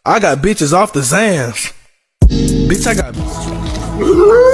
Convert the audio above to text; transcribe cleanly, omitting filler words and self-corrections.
I got bitches off the Zans. Bitch, I got bitches.